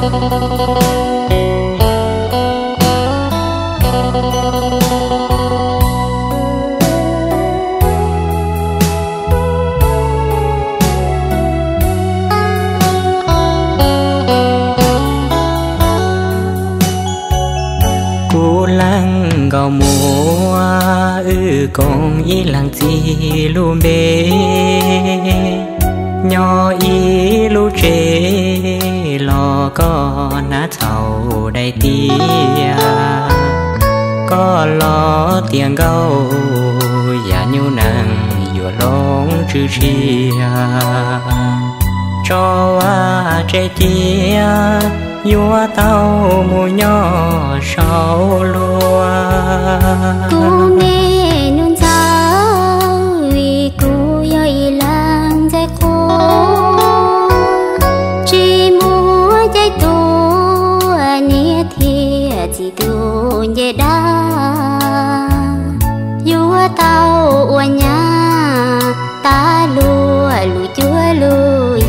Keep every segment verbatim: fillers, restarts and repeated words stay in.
gò mùa ư con y làng chi lu bê nhỏ y lu chê lo có ná thầu đầy tia có lo tiền gâu giả nhu nàng vừa lông chữ chia cho à trái tia vua tao mùi nhỏ sau lúa cô nghe nôn giáo vì cô yêu làng trái khô chỉ mua trái tu nia thiệt chỉ tu về đá vua tao uốn nhà ta lúa lúa chúa lúa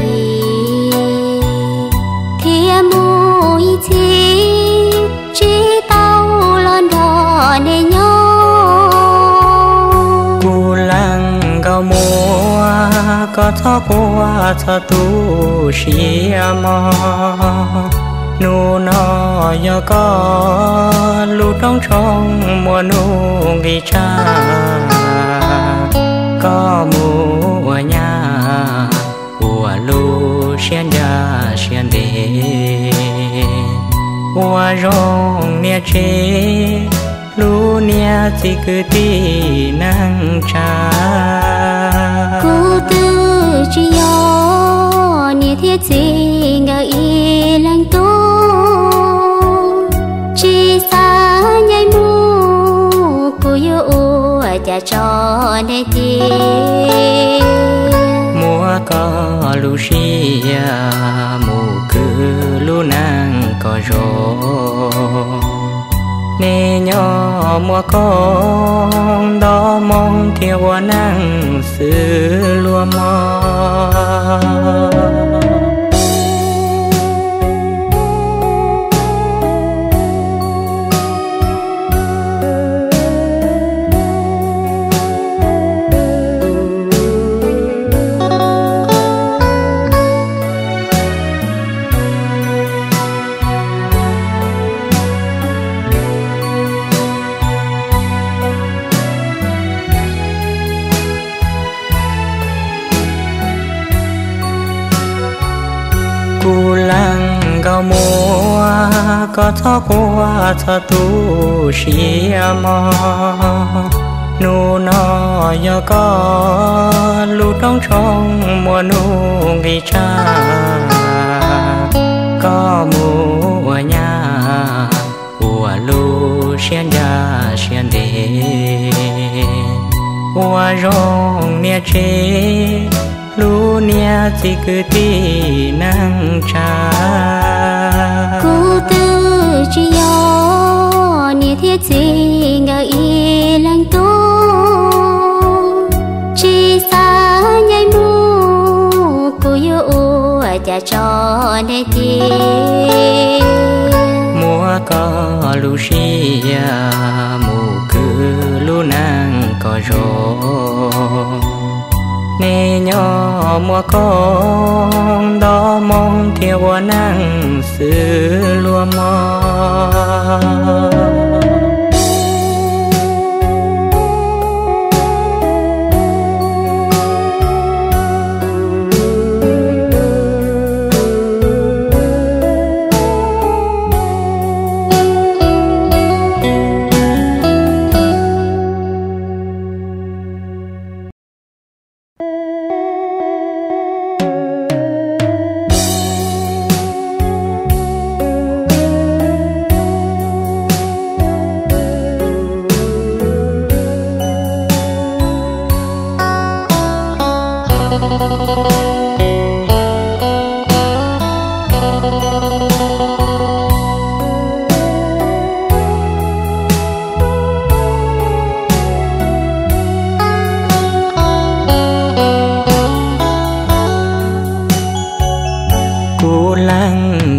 chi chỉ tao lon đò để nhau cu lăng gạo mua có thọ qua thọ tu xia mò nu nó yo có lu trong trong mùa nu ghi cha có mùa nhà mùa lu xiên ya xiên đề hoa rong nia chế lu nia chỉ cứ tí năng cha cô tư chỉ yo nia thiết gì ngờ y lăng tu chỉ xa nhai mu cô yêu u cha cho để ti mua có lu xia mu cứ lu năng có rô nè nhỏ mua con đó mong theo năng sự lúa mò cu lăng gạo mua có thọ qua thọ tu xia mò nu nó yo có lu trong trong mùa nu ghi cha có mùa nhà mùa lu xiên ya xiên đề hoa rong nia chế lu nia chỉ cứ tí năng cha cô tư chỉ yo nia thiết gì ngờ y lăng tu chỉ xa nhai mu cô yêu u cha cho để ti mua có lu xia mu cứ lu năng có rô nè nhỏ mua con đó mong theo năng sự lúa mò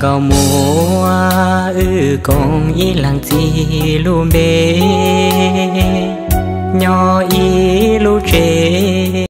gạo mùa ư con ý làng chi lu bê nhỏ ý lu chế